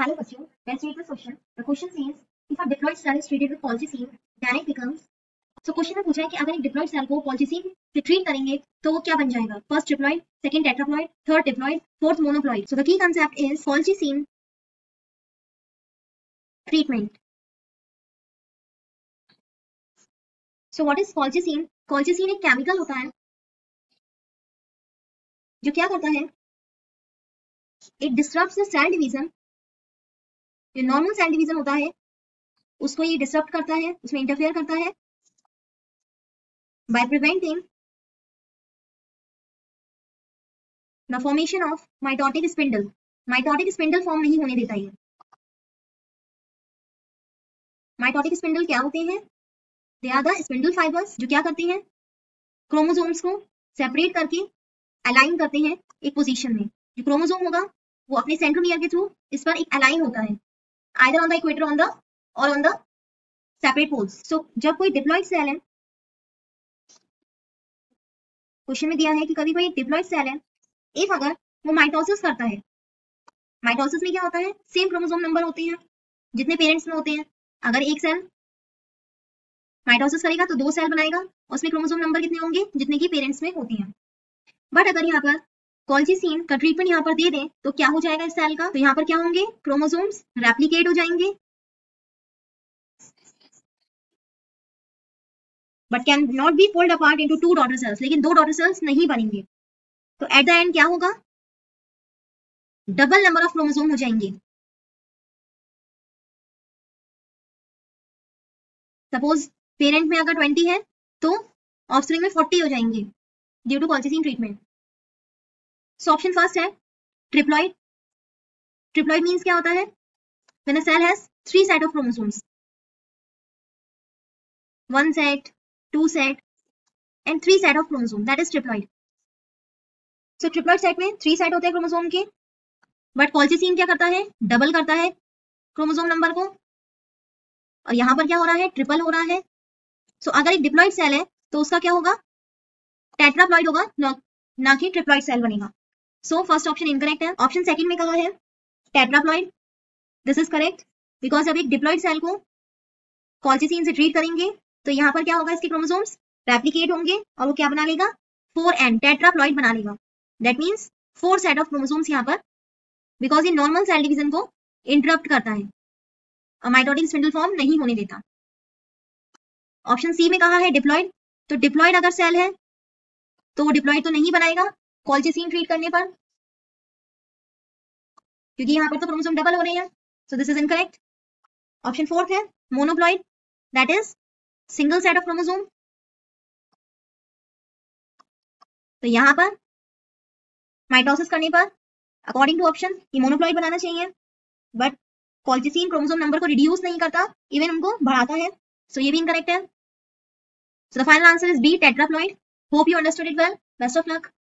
Hello बच्चों, let's read the question. The question says, if a diploid cell is treated with colchicine, then it becomes. So question में पूछा है कि अगर एक डिप्लॉइड सेल को colchicine से ट्रीट करेंगे तो वो क्या बन जाएगा? First diploid, second tetraploid, third diploid, fourth monoploid. So the key concept is colchicine treatment. So what is colchicine? Colchicine एक केमिकल होता है जो क्या करता है? It disrupts the cell division. जो नॉर्मल सेल डिवीजन होता है उसको ये डिसरप्ट करता है, उसमें इंटरफेयर करता है by preventing the formation of mitotic spindle. Mitotic spindle form नहीं होने देता है. Mitotic spindle क्या होते हैं? They are the spindle fibers जो क्या करते हैं? क्रोमोसोम्स को सेपरेट करके अलाइन करते हैं एक पोजीशन में. जो क्रोमोसोम होगा वो अपने सेंट्रोमियर के थ्रू इस पर एक अलाइन होता है, either on the equator or on the separate poles. So जब कोई डिप्लॉइड सेल है, क्वेश्चन में दिया है कि कभी कोई डिप्लॉइड सेल है, इफ अगर वो माइटोसिस करता है, माइटोसिस में क्या होता है? सेम क्रोमोसोम नंबर होते हैं जितने पेरेंट्स में होते हैं. अगर एक सेल माइटोसिस करेगा तो 2 सेल बनाएगा, उसमें क्रोमोसोम नंबर कितने होंगे? जितने की पेरेंट्स में होते हैं. बट अगर यहाँ पर कॉल्चिसिन का ट्रीटमेंट यहाँ पर दे दें तो क्या हो जाएगा इस सेल का? तो यहाँ पर क्या होंगे? क्रोमोसोम्स रेप्लिकेट हो जाएंगे but can not be fold apart into 2 daughter cells. लेकिन 2 डॉटर सेल्स नहीं बनेंगे. तो एट द एंड क्या होगा? डबल नंबर ऑफ क्रोमोसोम हो जाएंगे. सपोज पेरेंट में अगर 20 है तो ऑफस्प्रिंग में 40 हो जाएंगे due to colchicine treatment. So option first है ट्रिप्लॉइड. ट्रिप्लॉइड मींस क्या होता है? When a cell has 3 set of chromosomes, 1 set, 2 set and 3 set of chromosome, that is triploid. So triploid set में 3 सेट होते हैं क्रोमोसोम के, but colchicine क्या करता है? डबल करता है क्रोमोसोम नंबर को, और यहां पर क्या हो रहा है? ट्रिपल हो रहा है. सो अगर एक डिप्लॉइड सेल है तो उसका क्या होगा? टेट्राप्लॉइड होगा, ना कि ट्रिप्लॉइड सेल बनेगा. सो फर्स्ट ऑप्शन इनकरेक्ट है. ऑप्शन सेकंड में कहा है tetraploid. This is correct because जब एक डिप्लॉइड सेल को कॉल्चिसिन से ट्रीट करेंगे तो यहाँ पर क्या होगा? इसके क्रोमोसोम्स रेप्लिकेट होंगे और वो क्या बना लेगा? 4n टेट्राप्लॉइड बना लेगा. That means 4 set of chromosomes यहाँ पर, बिकॉज ये नॉर्मल सेल डिवीजन को इंटरप्ट करता है और माइटोटिक स्पिंडल फॉर्म नहीं होने देता. ऑप्शन सी में कहा है डिप्लॉइड. तो डिप्लॉइड अगर सेल है तो वो डिप्लॉइड तो नहीं बनाएगा कॉल्चिसिन ट्रीट करने पर, क्योंकि यहाँ पर तो क्रोमोसोम डबल हो रहे हैं. So this is incorrect. Option fourth है monoploid, that is single set of chromosome. तो यहाँ पर माइटोसिस करने पर अकॉर्डिंग टू ऑप्शन ये मोनोप्लॉइड बनाना चाहिए, बट कॉल्चिसिन क्रोमोसोम नंबर को रिड्यूस नहीं करता, इवन उनको बढ़ाता है. सो ये भी इनकरेक्ट है. So the final answer is B tetraploid. Hope you understood it well. Best of luck.